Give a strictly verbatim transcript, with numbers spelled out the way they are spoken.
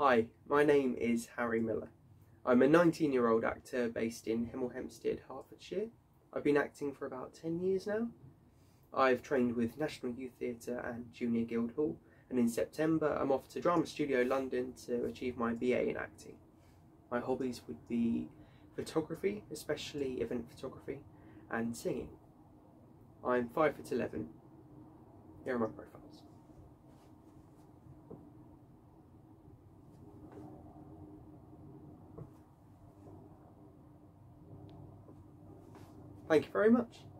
Hi, my name is Harry Miller. I'm a nineteen year old actor based in Hemel Hempstead, Hertfordshire. I've been acting for about ten years now. I've trained with National Youth Theatre and Junior Guildhall, and in September I'm off to Drama Studio London to achieve my B A in acting. My hobbies would be photography, especially event photography, and singing. I'm five foot eleven. Here are my profiles. Thank you very much.